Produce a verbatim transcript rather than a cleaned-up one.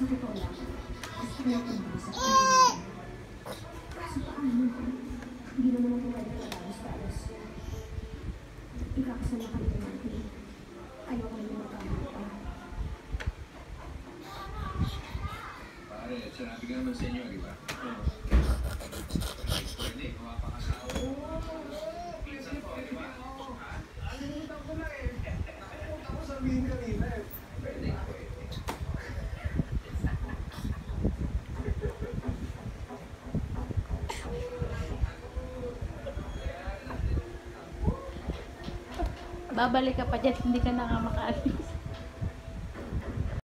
totoo lang, gusto ko lang tumulong sa pamilya. Kaso paano ko? Hindi naman ako pwede palalas-talas. Ikakasama kami ni Marky. Ayaw kami magkamali pa. Pare, sinabi ka naman sa inyo, di ba? Oo. Pwede, mapapakasawa. Pinsan po, di ba? Alimutan ko na eh. Ako sabihin kanina eh. Pwede, pwede. Babalik ka pa dyan, hindi ka na nga makaalis.